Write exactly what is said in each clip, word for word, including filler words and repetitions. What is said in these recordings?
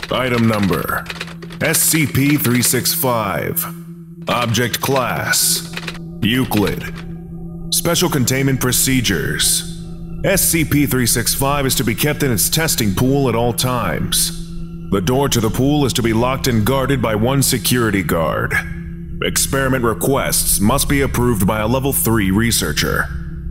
Item Number: S C P three sixty-five. Object Class: Euclid. Special Containment Procedures: S C P three sixty-five is to be kept in its testing pool at all times. The door to the pool is to be locked and guarded by one security guard. Experiment requests must be approved by a level three researcher.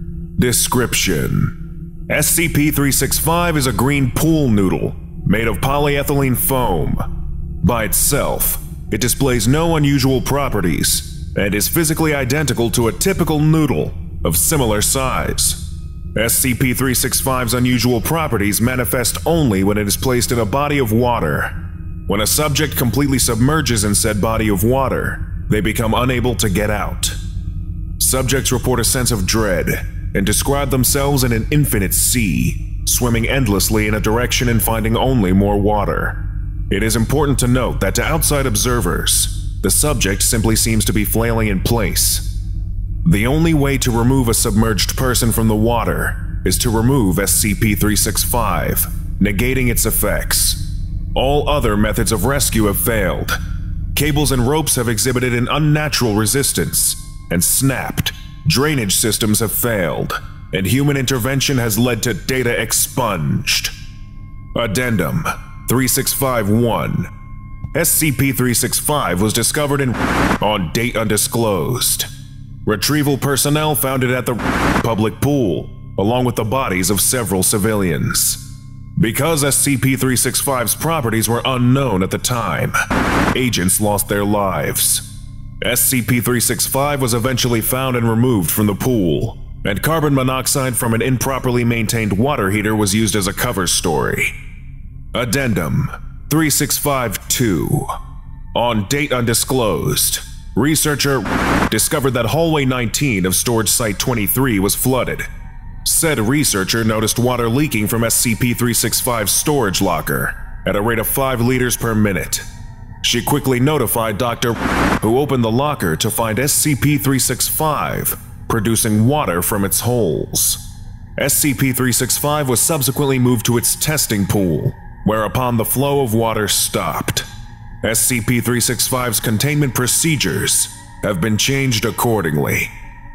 Description: S C P three sixty-five is a green pool noodle made of polyethylene foam. By itself, it displays no unusual properties and is physically identical to a typical noodle of similar size. S C P three sixty-five's unusual properties manifest only when it is placed in a body of water. When a subject completely submerges in said body of water, they become unable to get out. Subjects report a sense of dread and describe themselves in an infinite sea, swimming endlessly in a direction and finding only more water. It is important to note that to outside observers, the subject simply seems to be flailing in place. The only way to remove a submerged person from the water is to remove S C P three sixty-five, negating its effects. All other methods of rescue have failed. Cables and ropes have exhibited an unnatural resistance and snapped. Drainage systems have failed, and human intervention has led to data expunged. Addendum three sixty-five dash one. S C P three sixty-five was discovered in on date undisclosed. Retrieval personnel found it at the public pool, along with the bodies of several civilians. Because S C P three sixty-five's properties were unknown at the time, agents lost their lives. S C P three sixty-five was eventually found and removed from the pool, and carbon monoxide from an improperly maintained water heater was used as a cover story. Addendum three sixty-five dash two. On date undisclosed, researcher discovered that hallway nineteen of storage site twenty-three was flooded. Said researcher noticed water leaking from S C P three sixty-five's storage locker at a rate of five liters per minute. She quickly notified Doctor who opened the locker to find S C P three sixty-five producing water from its holes. S C P three sixty-five was subsequently moved to its testing pool, whereupon the flow of water stopped. S C P three sixty-five's containment procedures have been changed accordingly.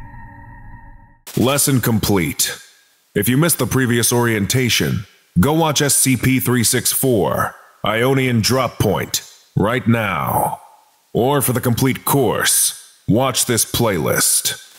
Lesson complete. If you missed the previous orientation, go watch S C P three sixty-four, Ionian Drop Point, right now. Or for the complete course, watch this playlist.